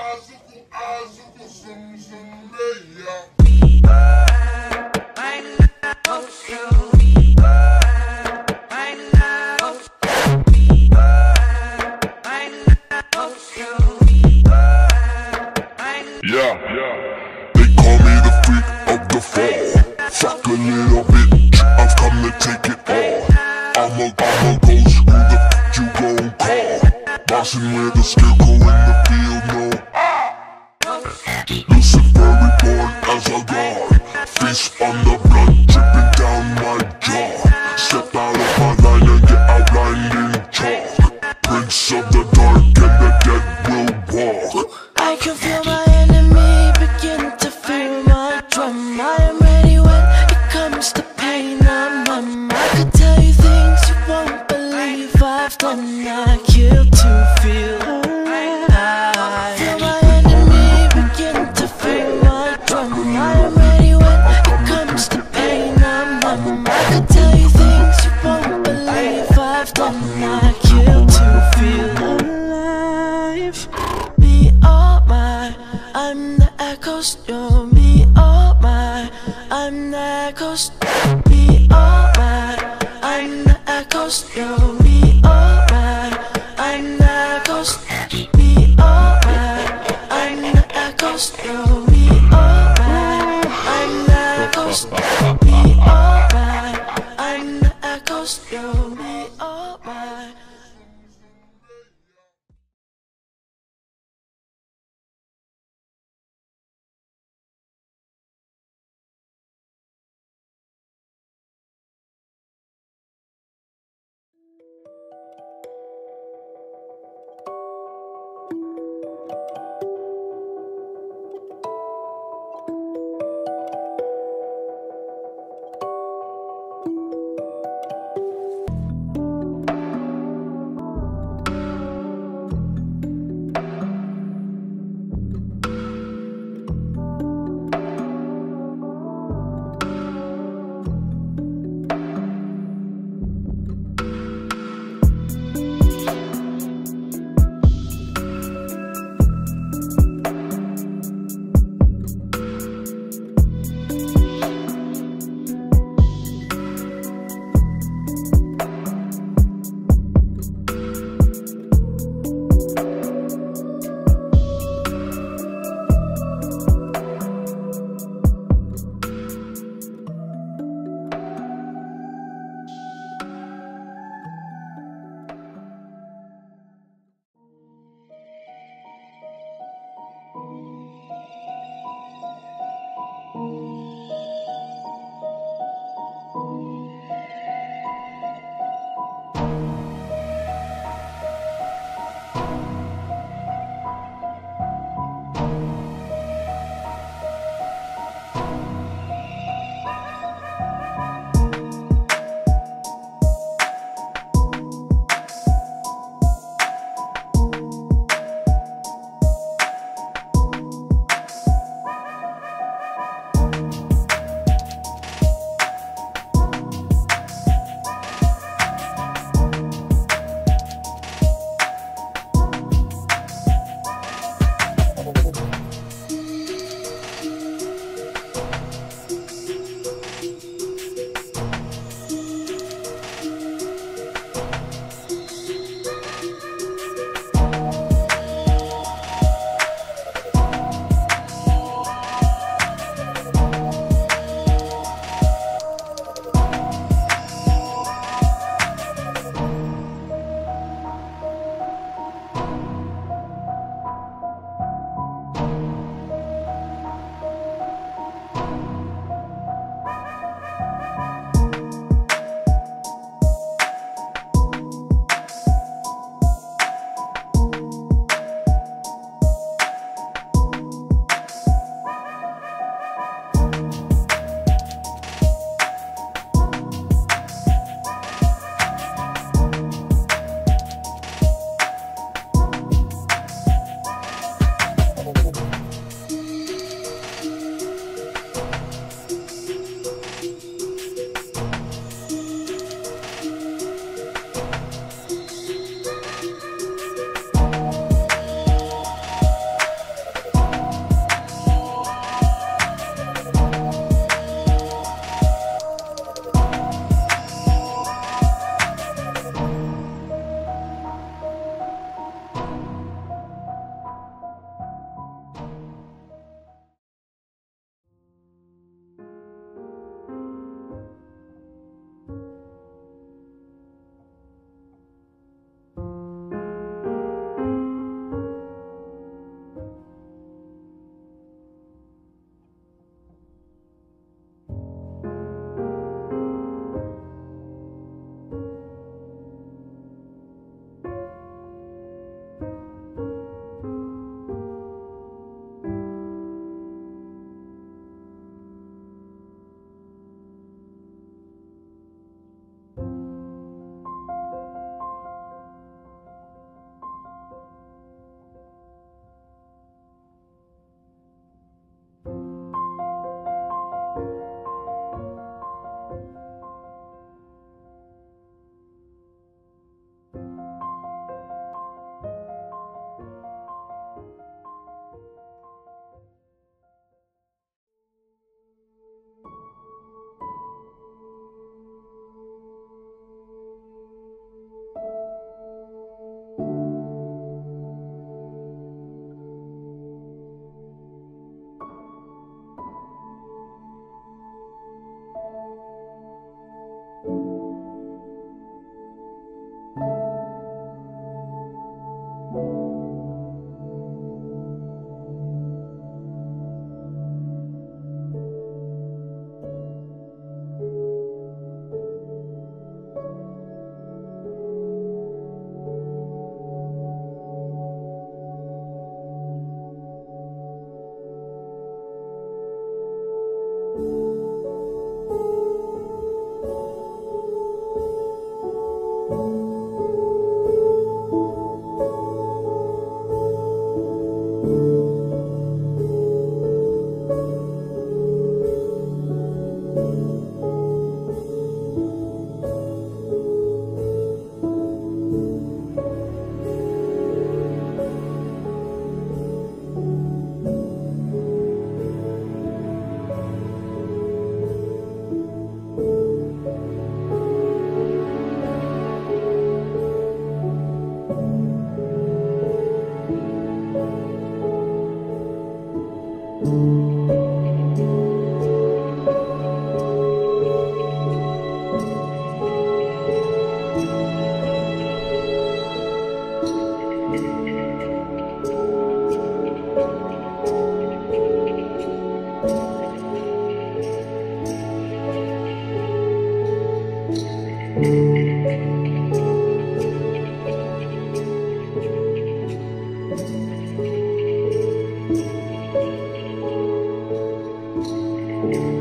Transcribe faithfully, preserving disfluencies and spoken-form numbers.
Yeah, they call me the freak of the fall. Fuck a little bitch, I've come to take it all. I'm a, I'm a ghost, who the f*** you gon' call? Bossing with a scarecrow in the field, no. Lucifer reborn as a god. Face on the blood dripping down my jaw. Step out of my line and get outlined in chalk. Prince of the dark and the dead will walk. I can feel my enemy begin to feel my drum. I am ready when it comes to pain. I'm numb. I could tell you things you won't believe I've done. I kill to feel alive. I feel my enemy begin to feel my drum. I am ready when it comes to pain. I'm numb. I could tell you things you won't believe I've done. I kill to feel alive. Me, oh my, I'm the echoes. You're me, oh my, I'm the echoes. Me, oh my, I'm the echoes. You're me, oh my, I'm the echoes. Me, oh my, I'm the echoes. You're me, oh my, I'm the echoes. Me, oh my, I'm the echoes. You're me, oh my. you.